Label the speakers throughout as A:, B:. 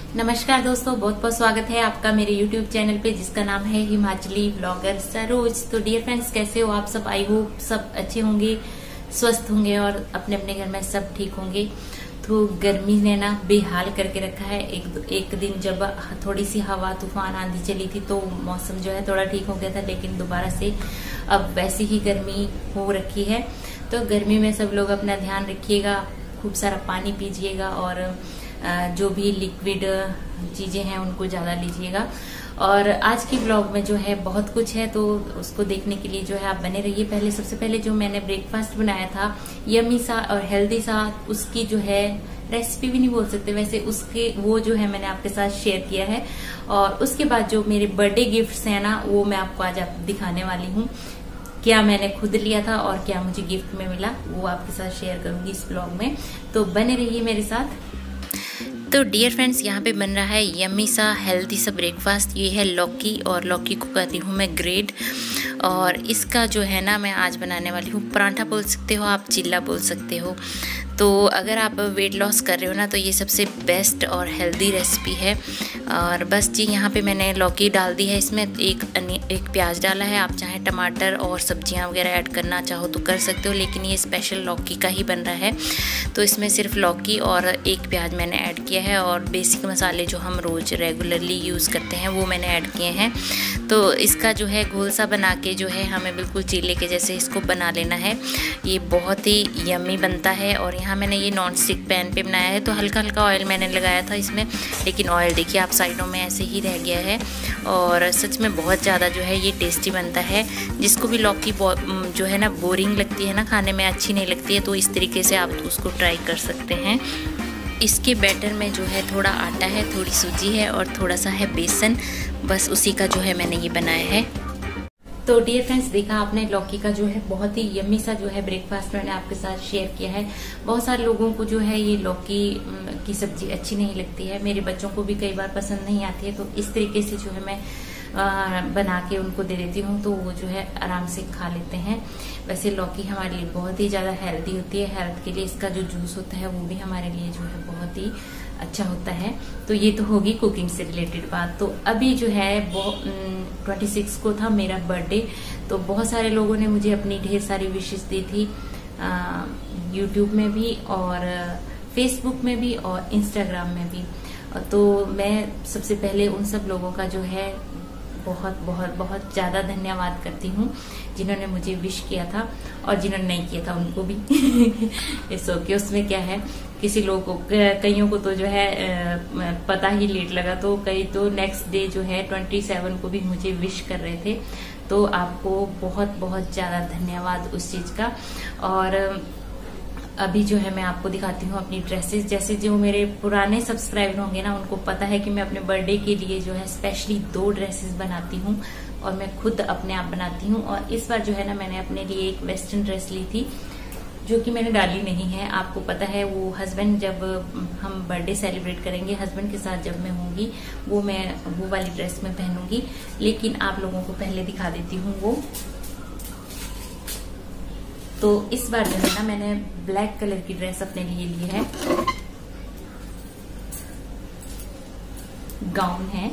A: नमस्कार दोस्तों, बहुत बहुत स्वागत है आपका मेरे YouTube चैनल पे जिसका नाम है हिमाचली ब्लॉगर सरोज। तो डियर फ्रेंड्स, कैसे हो आप सब? आई होप सब अच्छे होंगे, स्वस्थ होंगे और अपने अपने घर में सब ठीक होंगे। तो गर्मी ने ना बेहाल करके रखा है। एक दिन जब थोड़ी सी हवा तूफान आंधी चली थी तो मौसम जो है थोड़ा ठीक हो गया था, लेकिन दोबारा से अब वैसी ही गर्मी हो रखी है। तो गर्मी में सब लोग अपना ध्यान रखिएगा, खूब सारा पानी पीजिएगा और जो भी लिक्विड चीजें हैं उनको ज्यादा लीजिएगा। और आज की ब्लॉग में जो है बहुत कुछ है, तो उसको देखने के लिए जो है आप बने रहिए। सबसे पहले जो मैंने ब्रेकफास्ट बनाया था यम्मी सा और हेल्दी सा, उसकी जो है रेसिपी भी नहीं बोल सकते वैसे, उसके वो जो है मैंने आपके साथ शेयर किया है। और उसके बाद जो मेरे बर्थडे गिफ्ट्स हैं ना, वो मैं आपको आज दिखाने वाली हूँ। क्या मैंने खुद लिया था और क्या मुझे गिफ्ट में मिला, वो आपके साथ शेयर करूंगी इस ब्लॉग में। तो बने रहिए मेरे साथ। तो डियर फ्रेंड्स, यहाँ पे बन रहा है यम्मी सा हेल्दी सा ब्रेकफास्ट। ये है लौकी, और लौकी को कहती हूँ मैं ग्रेड। और इसका जो है ना मैं आज बनाने वाली हूँ पराठा बोल सकते हो आप, चिल्ला बोल सकते हो। तो अगर आप वेट लॉस कर रहे हो ना तो ये सबसे बेस्ट और हेल्दी रेसिपी है। और बस जी, यहाँ पे मैंने लौकी डाल दी है, इसमें एक प्याज डाला है। आप चाहे टमाटर और सब्जियाँ वगैरह ऐड करना चाहो तो कर सकते हो, लेकिन ये स्पेशल लौकी का ही बन रहा है। तो इसमें सिर्फ लौकी और एक प्याज मैंने ऐड किया है, और बेसिक मसाले जो हम रोज़ रेगुलरली यूज़ करते हैं वो मैंने ऐड किए हैं। तो इसका जो है घोल सा बना के जो है हमें बिल्कुल चीले के जैसे इसको बना लेना है। ये बहुत ही यम्मी बनता है। और यहाँ मैंने ये नॉन स्टिक पैन पे बनाया है, तो हल्का हल्का ऑयल मैंने लगाया था इसमें, लेकिन ऑयल देखिए आप साइडों में ऐसे ही रह गया है। और सच में बहुत ज़्यादा जो है ये टेस्टी बनता है। जिसको भी लौकी जो है ना बोरिंग लगती है ना, खाने में अच्छी नहीं लगती है, तो इस तरीके से आप उसको ट्राई कर सकते हैं। इसके बैटर में जो है थोड़ा आटा है, थोड़ी सूजी है और थोड़ा सा है बेसन, बस उसी का जो है मैंने ये बनाया है। तो डियर फ्रेंड्स, देखा आपने लौकी का जो है बहुत ही यम्मी सा जो है ब्रेकफास्ट मैंने आपके साथ शेयर किया है। बहुत सारे लोगों को जो है ये लौकी की सब्जी अच्छी नहीं लगती है, मेरे बच्चों को भी कई बार पसंद नहीं आती है। तो इस तरीके से जो है मैं बना के उनको दे देती हूँ, तो वो जो है आराम से खा लेते हैं। वैसे लौकी हमारे लिए बहुत ही ज्यादा हेल्दी होती है, हेल्थ के लिए इसका जो जूस होता है वो भी हमारे लिए जो है बहुत ही अच्छा होता है। तो ये तो होगी कुकिंग से रिलेटेड बात। तो अभी जो है 26 को था मेरा बर्थडे, तो बहुत सारे लोगों ने मुझे अपनी ढेर सारी विशेष दी थी, यूट्यूब में भी और फेसबुक में भी और इंस्टाग्राम में भी। तो मैं सबसे पहले उन सब लोगों का जो है बहुत बहुत बहुत ज्यादा धन्यवाद करती हूँ जिन्होंने मुझे विश किया था, और जिन्होंने नहीं किया था उनको भी इट्स ओके। उसमें क्या है, किसी लोगों को, कईयों को तो जो है पता ही लेट लगा, तो कई तो नेक्स्ट डे जो है 27 को भी मुझे विश कर रहे थे। तो आपको बहुत बहुत ज्यादा धन्यवाद उस चीज का। और अभी जो है मैं आपको दिखाती हूँ अपनी ड्रेसेस। जैसे जो मेरे पुराने सब्सक्राइबर होंगे ना, उनको पता है कि मैं अपने बर्थडे के लिए जो है स्पेशली 2 ड्रेसेस बनाती हूँ, और मैं खुद अपने आप बनाती हूँ। और इस बार जो है ना मैंने अपने लिए एक वेस्टर्न ड्रेस ली थी, जो कि मैंने डाली नहीं है। आपको पता है वो हस्बैंड, जब हम बर्थडे सेलिब्रेट करेंगे हस्बैंड के साथ जब मैं होंगी, वो मैं वो वाली ड्रेस में पहनूंगी। लेकिन आप लोगों को पहले दिखा देती हूँ वो। तो इस बार जो है ना मैंने ब्लैक कलर की ड्रेस अपने लिए ली है, गाउन है।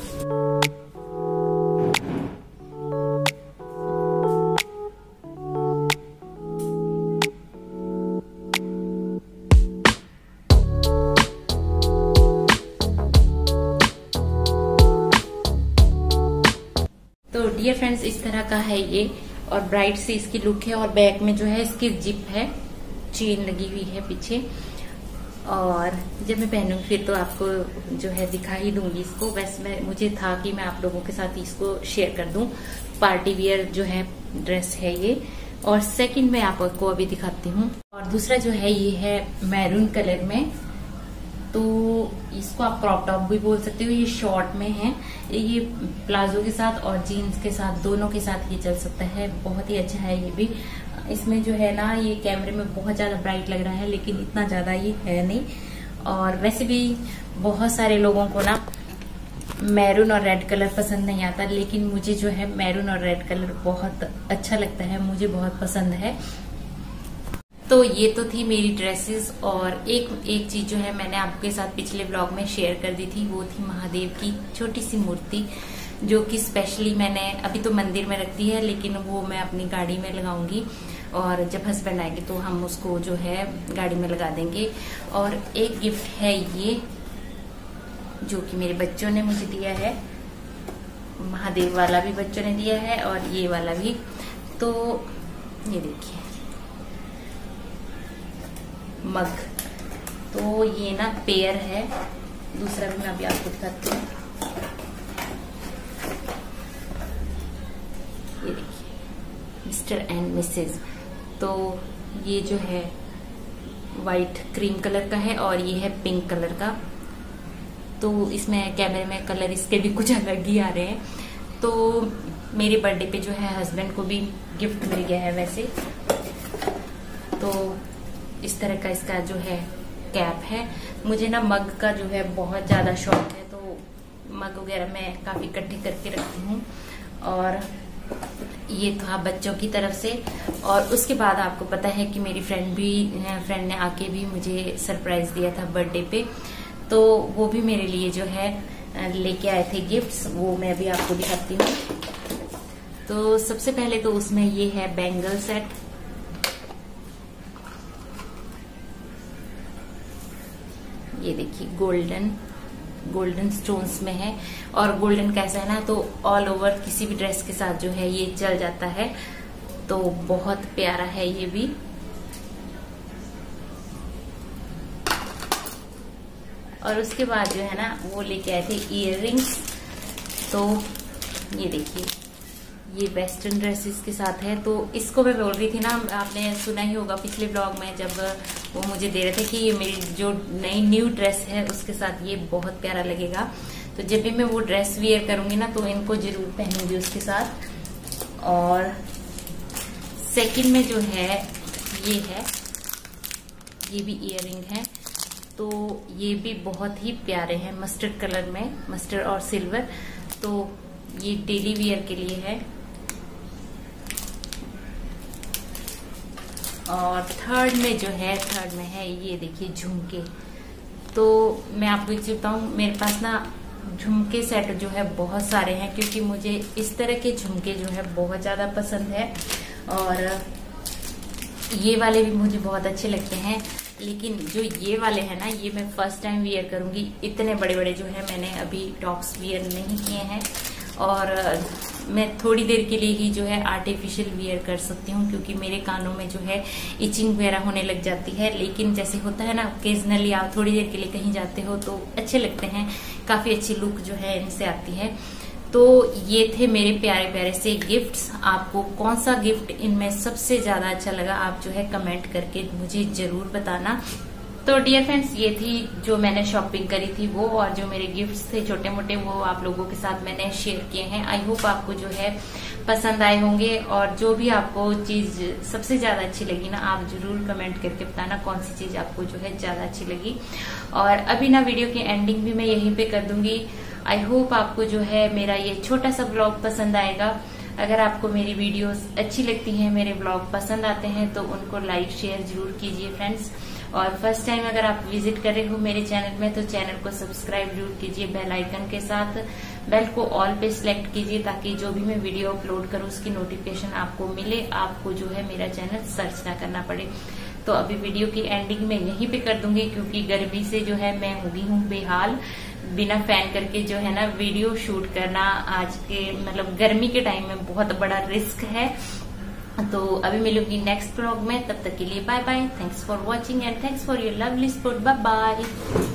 A: तो डियर फ्रेंड्स, इस तरह का है ये, और ब्राइट सी इसकी लुक है। और बैक में जो है इसकी जिप है, चेन लगी हुई है पीछे। और जब मैं पहनूंगी फिर तो आपको जो है दिखा ही दूंगी इसको। वैसे मुझे था कि मैं आप लोगों के साथ इसको शेयर कर दूं। पार्टी वियर जो है ड्रेस है ये। और सेकंड में आपको अभी दिखाती हूँ। और दूसरा जो है ये है मैरून कलर में, तो इसको आप क्रॉप टॉप भी बोल सकते हो। ये शॉर्ट में है, ये प्लाजो के साथ और जीन्स के साथ दोनों के साथ ये चल सकता है, बहुत ही अच्छा है ये भी। इसमें जो है ना ये कैमरे में बहुत ज्यादा ब्राइट लग रहा है, लेकिन इतना ज्यादा ये है नहीं। और वैसे भी बहुत सारे लोगों को ना मैरून और रेड कलर पसंद नहीं आता, लेकिन मुझे जो है मैरून और रेड कलर बहुत अच्छा लगता है, मुझे बहुत पसंद है। तो ये तो थी मेरी ड्रेसेस। और एक चीज जो है मैंने आपके साथ पिछले ब्लॉग में शेयर कर दी थी, वो थी महादेव की छोटी सी मूर्ति, जो कि स्पेशली मैंने अभी तो मंदिर में रख दी है, लेकिन वो मैं अपनी गाड़ी में लगाऊंगी और जब हस्बैंड आएंगे तो हम उसको जो है गाड़ी में लगा देंगे। और एक गिफ्ट है ये, जो कि मेरे बच्चों ने मुझे दिया है, महादेव वाला भी बच्चों ने दिया है और ये वाला भी। तो ये देखिए मग, तो ये ना पेयर है, दूसरा भी मैं अभी आपको दिखाती हूँ। ये देखिए मिस्टर एंड मिसेज, तो ये जो है वाइट क्रीम कलर का है और ये है पिंक कलर का। तो इसमें कैमरे में कलर इसके भी कुछ अलग ही आ रहे हैं। तो मेरे बर्थडे पे जो है हस्बैंड को भी गिफ्ट मिल गया है वैसे। तो इस तरह का इसका जो है कैप है। मुझे ना मग का जो है बहुत ज्यादा शौक है, तो मग वगैरह मैं काफी इकट्ठे करके रखती हूँ। और ये था बच्चों की तरफ से। और उसके बाद आपको पता है कि मेरी फ्रेंड ने आके भी मुझे सरप्राइज दिया था बर्थडे पे, तो वो भी मेरे लिए जो है लेके आए थे गिफ्ट्स, वो मैं भी आपको दिखाती हूँ। तो सबसे पहले तो उसमें ये है बैंगल सेट, ये देखिए गोल्डन स्टोन्स में है। और गोल्डन कैसा है ना, तो ऑल ओवर किसी भी ड्रेस के साथ जो है ये चल जाता है, तो बहुत प्यारा है ये भी। और उसके बाद जो है ना वो लेके आए थे इयररिंग्स। तो ये देखिए ये वेस्टर्न ड्रेसेस के साथ है। तो इसको मैं बोल रही थी ना, आपने सुना ही होगा पिछले ब्लॉग में जब वो मुझे दे रहे थे कि ये मेरी जो नई न्यू ड्रेस है उसके साथ ये बहुत प्यारा लगेगा। तो जब भी मैं वो ड्रेस वियर करूंगी ना तो इनको जरूर पहनूंगी उसके साथ। और सेकंड में जो है ये भी इयररिंग है, तो ये भी बहुत ही प्यारे हैं, मस्टर्ड कलर में, मस्टर्ड और सिल्वर। तो ये डेली वियर के लिए है। और थर्ड में है ये देखिए झुमके। तो मैं आपको एक चीज बताऊं, मेरे पास ना झुमके सेट जो है बहुत सारे हैं, क्योंकि मुझे इस तरह के झुमके जो है बहुत ज्यादा पसंद है। और ये वाले भी मुझे बहुत अच्छे लगते हैं, लेकिन जो ये वाले हैं ना, ये मैं फर्स्ट टाइम वियर करूंगी। इतने बड़े बड़े जो है मैंने अभी टॉप्स वियर नहीं किए हैं, और मैं थोड़ी देर के लिए ही जो है आर्टिफिशियल वियर कर सकती हूँ, क्योंकि मेरे कानों में जो है इचिंग वगैरह होने लग जाती है। लेकिन जैसे होता है ना, ओकेजनली आप थोड़ी देर के लिए कहीं जाते हो तो अच्छे लगते हैं, काफी अच्छी लुक जो है इनसे आती है। तो ये थे मेरे प्यारे प्यारे से गिफ्ट्स। आपको कौन सा गिफ्ट इनमें सबसे ज्यादा अच्छा लगा, आप जो है कमेंट करके मुझे जरूर बताना। तो डियर फ्रेंड्स, ये थी जो मैंने शॉपिंग करी थी वो, और जो मेरे गिफ्ट्स थे छोटे मोटे वो आप लोगों के साथ मैंने शेयर किए हैं। आई होप आपको जो है पसंद आए होंगे, और जो भी आपको चीज सबसे ज्यादा अच्छी लगी ना, आप जरूर कमेंट करके बताना कौन सी चीज आपको जो है ज्यादा अच्छी लगी। और अभी ना वीडियो की एंडिंग भी मैं यहीं पे कर दूंगी। आई होप आपको जो है मेरा ये छोटा सा ब्लॉग पसंद आएगा। अगर आपको मेरी वीडियोस अच्छी लगती हैं, मेरे ब्लॉग पसंद आते हैं, तो उनको लाइक शेयर जरूर कीजिए फ्रेंड्स। और फर्स्ट टाइम अगर आप विजिट कर रहे हो मेरे चैनल में, तो चैनल को सब्सक्राइब जरूर कीजिए बेल आइकन के साथ। बेल को ऑल पे सिलेक्ट कीजिए, ताकि जो भी मैं वीडियो अपलोड करूँ उसकी नोटिफिकेशन आपको मिले, आपको जो है मेरा चैनल सर्च ना करना पड़े। तो अभी वीडियो की एंडिंग में यहीं पे कर दूंगी, क्योंकि गर्मी से जो है मैं हो गई हूँ बेहाल। बिना फैन करके जो है ना वीडियो शूट करना आज के मतलब गर्मी के टाइम में बहुत बड़ा रिस्क है। तो अभी मिलूंगी नेक्स्ट ब्लॉग में, तब तक के लिए bye bye. Thanks for watching and thanks for your lovely support. Bye bye.